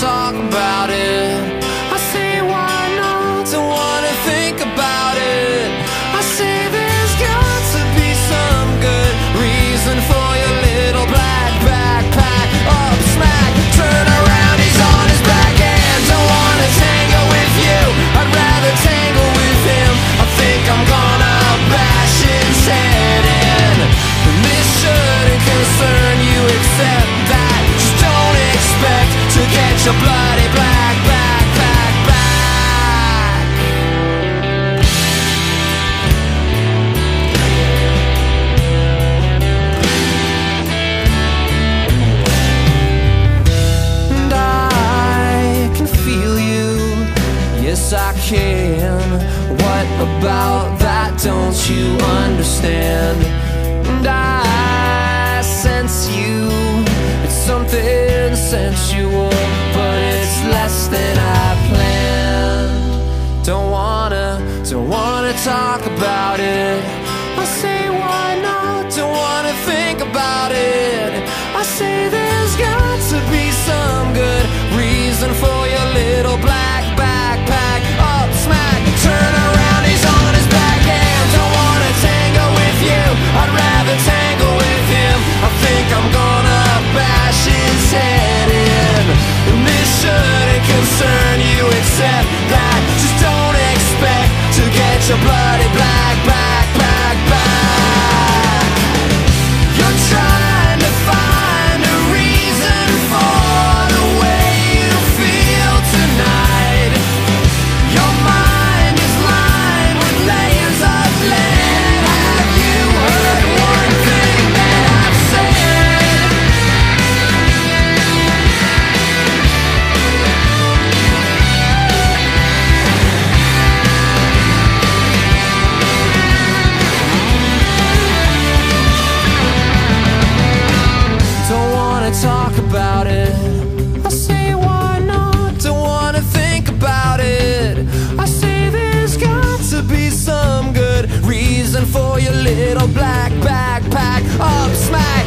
talk about it. I say why not, don't wanna think about it. I say there's got to be some good reason for your little black backpack up smack. Turn around, he's on his back and don't wanna tangle with you. I'd rather tangle with him. I think I'm gonna bash his head in. And this shouldn't concern you except that just don't expect to get your bloody black backpack back. And I can feel you, yes I can. What about that don't you understand? And I sense you, it's something sensual, but it's less than I planned. Don't wanna talk about it. I say why not, don't wanna think about it. I say there's got to be some good reason for your little black backpack up smack. Turn around, he's on his back and don't wanna tangle with you. I'd rather tangle with him. I think I'm gonna bash his head in. And this shouldn't concern you except that just don't expect to get your bloody black backpack back. You're trying to find a reason for the way you feel tonight. Your mind is lined with layers of lead. Have you heard one thing that I've said? Don't wanna talk about it. I say why not, don't wanna think about it. I say there's got to be some good reason for your little black backpack up smack.